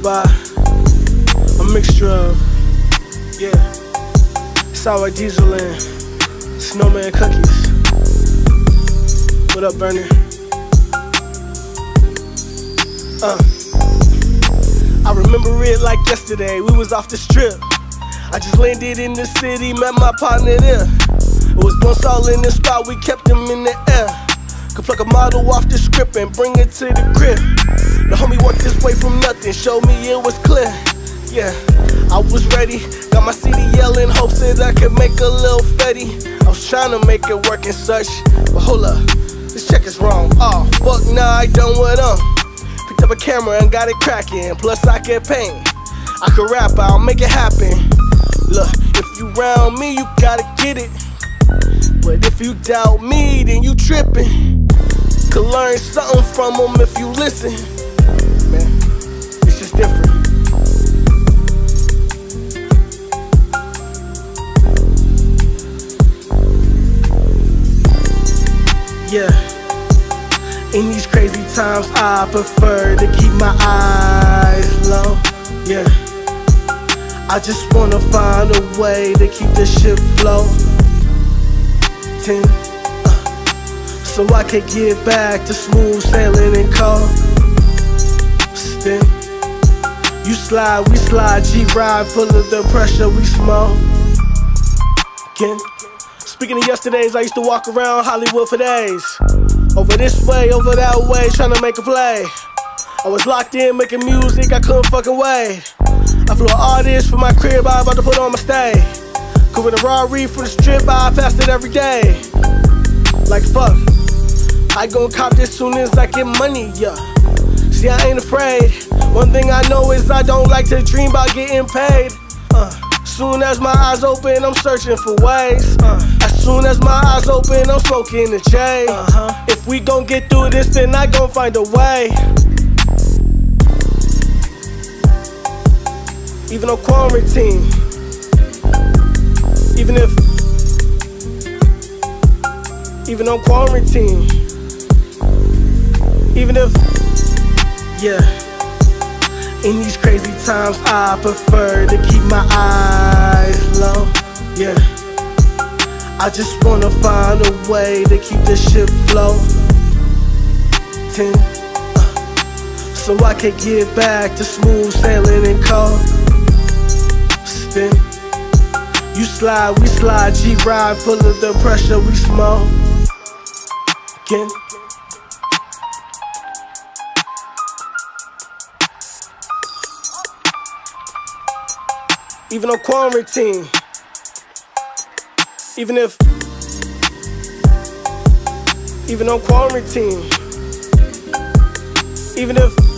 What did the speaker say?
by a mixture of, sour diesel and snowman cookies. What up, Bernie? I remember it like yesterday, we was off the strip. I just landed in the city, met my partner there. It was once all in the spot, we kept them in the air. Could pluck a model off the script and bring it to the crib. The homie worked his way from nothing, showed me it was clear. Yeah, I was ready, got my CD yelling, hopes that I could make a little fetty. I was trying to make it work and such, but hold up, this check is wrong. Oh, fuck, nah, I done what picked up a camera and got it cracking, plus I can paint. I could rap, I'll make it happen. Look, if you round me, you gotta get it. But if you doubt me, then you trippin'. Could learn something from them if you listen. Man, it's just different. Yeah, in these crazy times I prefer to keep my eyes low. Yeah, I just wanna find a way to keep this shit floating, so I can get back to smooth sailing and coasting. You slide, we slide, G-ride full of the pressure, we smoking. Speaking of yesterdays, I used to walk around Hollywood for days. Over this way, over that way, trying to make a play. I was locked in making music, I couldn't fucking wait. I flew an artist from my crib, I about to put on my stay. Cause with a Rari for the strip, I passed it every day. Like fuck, I gon' cop this soon as I get money, yeah. See, I ain't afraid. One thing I know is I don't like to dream about getting paid. Soon as my eyes open, I'm searching for ways. As soon as my eyes open, I'm smoking the J. If we gon' get through this, then I gon' find a way. Even on quarantine, even on quarantine, even if, in these crazy times I prefer to keep my eyes low. Yeah, I just wanna find a way to keep this shit floating, so I can get back to smooth sailing and coasting. You slide, we slide, G-ride full of the pressure, we smoking. Even on quarantine, even on quarantine, even if